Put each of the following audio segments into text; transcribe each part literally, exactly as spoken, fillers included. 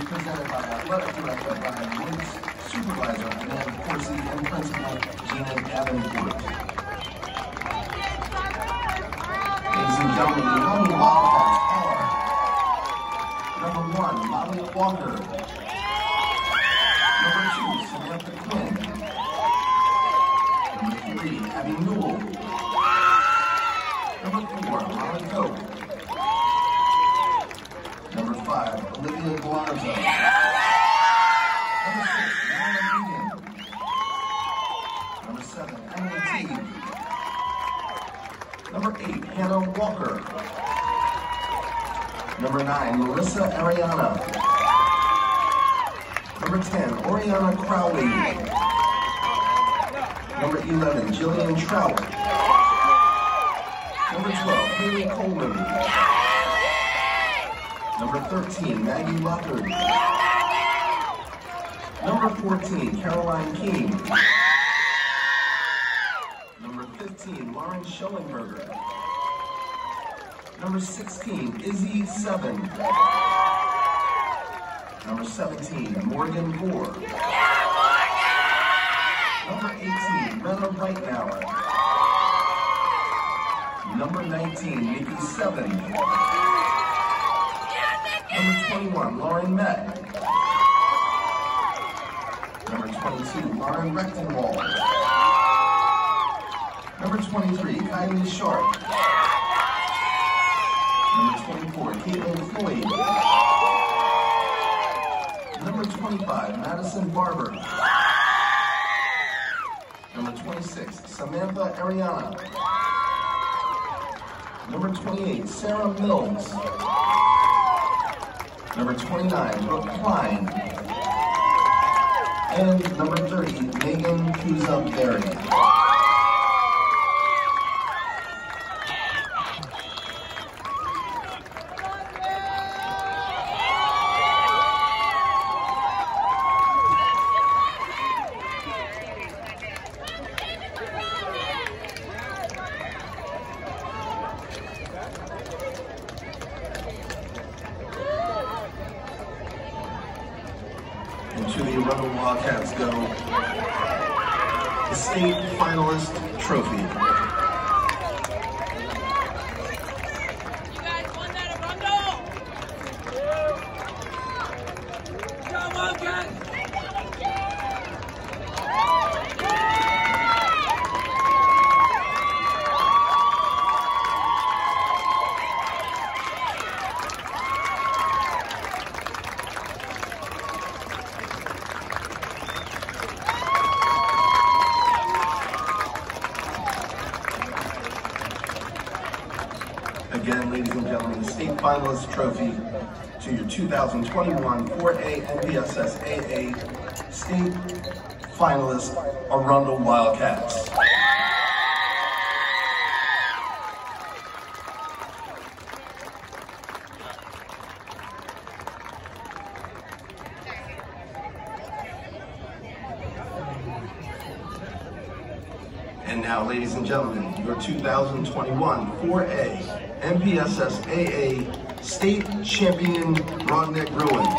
presented by Athletic Director Brian Woods, Supervisor Amanda Corsi, and Principal Gina Davenport. Ladies and gentlemen, the Arundel Wildcats are number one, Molly Walker. Number two, Samantha Quinn. Number three, Abby Newell. Number four, Molly Cope. Number five, Olivia Galarza. Number six, Nana Egan. Number seven, Emily Teague. Number eight, Hannah Walker. Number nine, Melissa Ariana. Number ten, Oriana Crowley. Number eleven, Jillian Trout. Number twelve, Haley Coleman. Number thirteen, Maggie Lockard. Number fourteen, Caroline King. Number fifteen, Lauren Schellenberger. Number sixteen, Izzy Seven. Number seventeen, Morgan Moore. Number eighteen, Rena Reitnauer. Number nineteen, Nikki Seven. Number twenty-one, Lauren Met. Number twenty-two, Lauren Rechtenwald. Number twenty-three, Kylie Sharp. Number twenty-four, Caitlin Floyd. Number twenty-five, Madison Barber. Number twenty-six, Samantha Ariana. Number twenty-eight, Sarah Mills. Number twenty-nine, Brooke Klein. And number thirty, Megan Kuza-Berry. And to the Arundel Wildcats go the state finalist trophy. You guys won that Arundel! Go Wildcats! Again, ladies and gentlemen, the state finalist trophy to your two thousand twenty-one four A N P S S A A state finalist Arundel Wildcats. And now, ladies and gentlemen, your two thousand twenty-one four A N P S S A A State Champion Broadneck Bruins.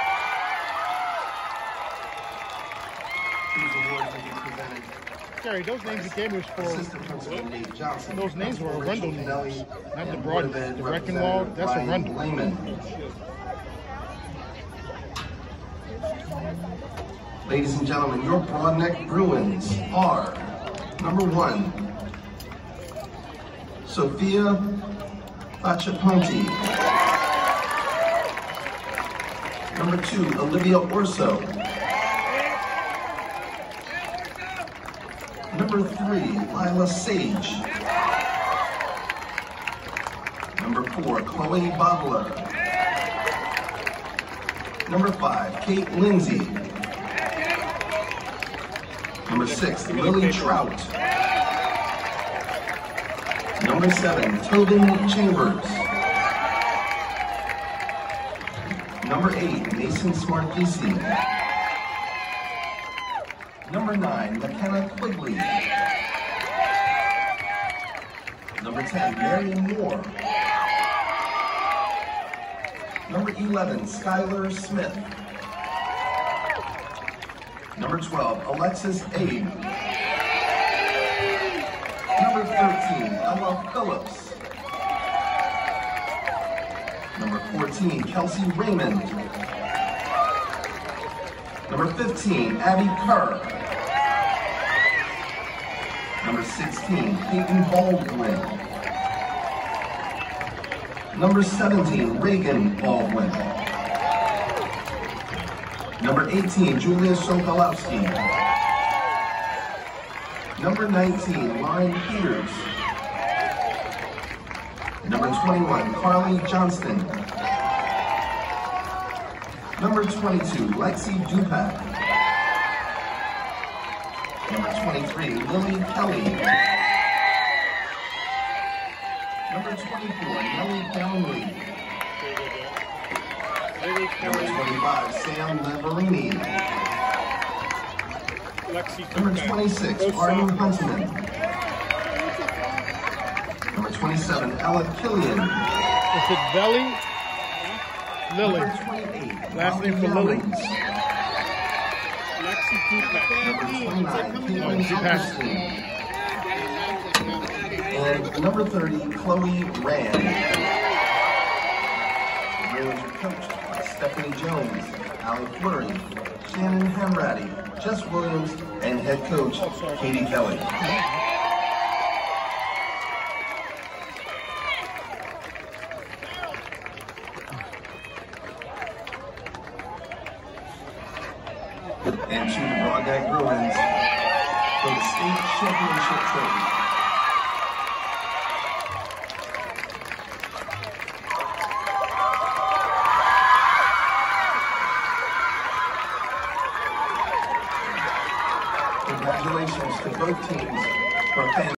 These awards will be presented. Sorry, those names you gave me was for, Assistant Principal Nate Johnson. those names were Arundel names, Nelly, not the and Broad, Board of Ed the Reckenwald, that's Representative Arundel. Ryan Lehman. Ladies and gentlemen, your Broadneck Bruins are number one, Sophia Fachaponti. Number two, Olivia Orso. Number three, Lila Sage. Number four, Chloe Bobler. Number five, Kate Lindsay. Number six, Lily Trout. Number seven, Tobin Chambers. Number eight, Mason Smartisi. Number nine, McKenna Quigley. Number ten, Marion Moore. Number eleven, Skylar Smith. Number twelve, Alexis Abe. Number thirteen, Ella Phillips. Number fourteen, Kelsey Raymond. Number fifteen, Abby Kerr. Number sixteen, Peyton Baldwin. Number seventeen, Reagan Baldwin. Number eighteen, Julia Sokolowski. Number nineteen, Lauren Peters. Number twenty-one, Carly Johnston. Number twenty-two, Lexi Dupac. Number twenty-three, Lily Kelly. Number twenty-four, Nellie Downley. Number twenty-five, Sam Leverini. Number twenty-six, Arden Huntsman. Number twenty-seven, Ella Killian. Is it Belly? Lily. Number twenty-eight, Last name for Lily? Number twenty-nine, Caitlin Silverstein. And number thirty, Chloe Rand. The Railers are coached by Stephanie Jones, Allie Fleury, Shannon Hamratty, Jess Williams, and head coach Katie Kelly. And to the Broad Neck Bruins for the state championship trophy. Congratulations to both teams for a fantastic